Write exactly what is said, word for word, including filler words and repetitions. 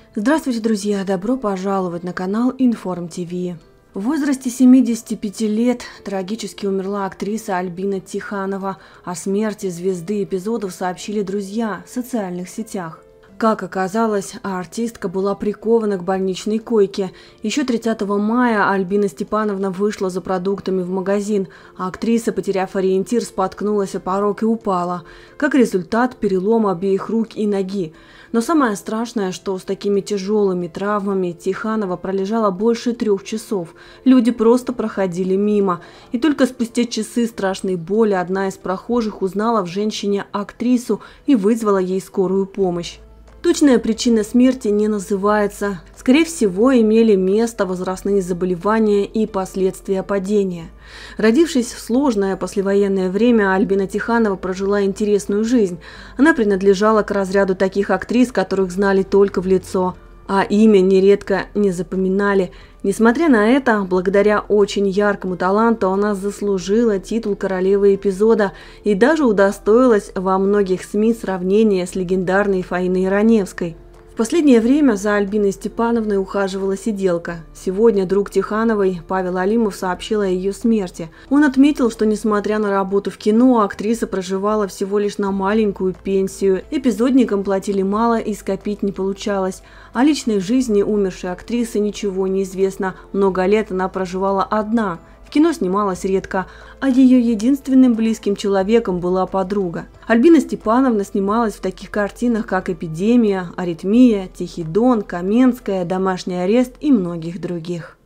Здравствуйте, друзья! Добро пожаловать на канал Информ ТВ. В возрасте семидесяти пяти лет трагически умерла актриса Альбина Тиханова. О смерти звезды эпизодов сообщили друзья в социальных сетях. Как оказалось, артистка была прикована к больничной койке. Еще тридцатого мая Альбина Степановна вышла за продуктами в магазин, а актриса, потеряв ориентир, споткнулась о порог и упала. Как результат, перелом обеих рук и ноги. Но самое страшное, что с такими тяжелыми травмами Тиханова пролежала больше трех часов. Люди просто проходили мимо. И только спустя часы страшной боли одна из прохожих узнала в женщине актрису и вызвала ей скорую помощь. Точная причина смерти не называется. Скорее всего, имели место возрастные заболевания и последствия падения. Родившись в сложное послевоенное время, Альбина Тиханова прожила интересную жизнь. Она принадлежала к разряду таких актрис, которых знали только в лицо, а имя нередко не запоминали. Несмотря на это, благодаря очень яркому таланту она заслужила титул королевы эпизода и даже удостоилась во многих СМИ сравнения с легендарной Фаиной Раневской. В последнее время за Альбиной Степановной ухаживала сиделка. Сегодня друг Тихановой, Павел Алимов, сообщил о ее смерти. Он отметил, что несмотря на работу в кино, актриса проживала всего лишь на маленькую пенсию. Эпизодникам платили мало и скопить не получалось. О личной жизни умершей актрисы ничего не известно. Много лет она проживала одна. В кино снималась редко, а ее единственным близким человеком была подруга. Альбина Степановна снималась в таких картинах, как «Эпидемия», «Аритмия», «Тихий Дон», «Каменская», «Домашний арест» и многих других.